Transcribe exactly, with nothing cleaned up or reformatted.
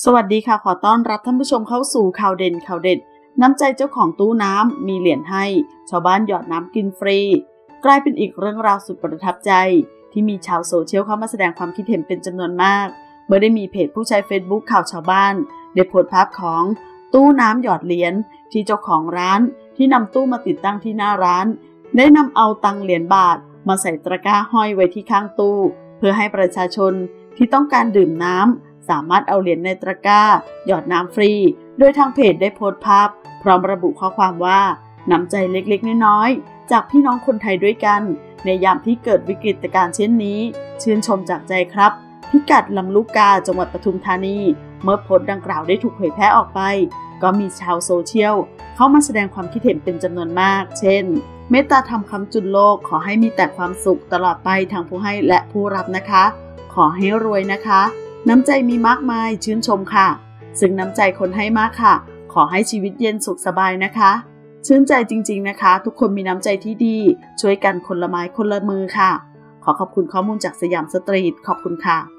สวัสดีค่ะขอต้อนรับท่านผู้ชมเข้าสู่ข่าวเด่นข่าวเด็ดน้ำใจเจ้าของตู้น้ำมีเหรียญให้ชาวบ้านหยอดน้ำกินฟรีกลายเป็นอีกเรื่องราวสุดประทับใจที่มีชาวโซเชียลเข้ามาแสดงความคิดเห็นเป็นจำนวนมากเมื่อได้มีเพจผู้ใช้ Facebook ข่าวชาวบ้านได้โพสต์ภาพของตู้น้ำหยอดเหรียญที่เจ้าของร้านที่นำตู้มาติดตั้งที่หน้าร้านได้นำเอาตังเหรียญบาทมาใส่ตะกร้าห้อยไว้ที่ข้างตู้เพื่อให้ประชาชนที่ต้องการดื่มน้ำสามารถเอาเหรียญในตะกร้าหยอดน้ำฟรีโดยทางเพจได้โพสต์ภาพพร้อมระบุข้อความว่าน้ำใจเล็กๆน้อยๆจากพี่น้องคนไทยด้วยกันในยามที่เกิดวิกฤตการณ์เช่นนี้ชื่นชมจากใจครับพิกัดลำลูกกาจังหวัดปทุมธานีเมื่อโพสต์ดังกล่าวได้ถูกเผยแพร่ออกไปก็มีชาวโซเชียลเข้ามาแสดงความคิดเห็นเป็นจำนวนมากเช่นเมตตาธรรมคำจุลโลกขอให้มีแต่ความสุขตลอดไปทั้งผู้ให้และผู้รับนะคะขอให้รวยนะคะน้ำใจมีมากมายชื่นชมค่ะซึ่งน้ำใจคนให้มากค่ะขอให้ชีวิตเย็นสุขสบายนะคะชื่นใจจริงๆนะคะทุกคนมีน้ำใจที่ดีช่วยกันคนละไม้คนละมือค่ะขอขอบคุณข้อมูลจากสยามสตรีทขอบคุณค่ะ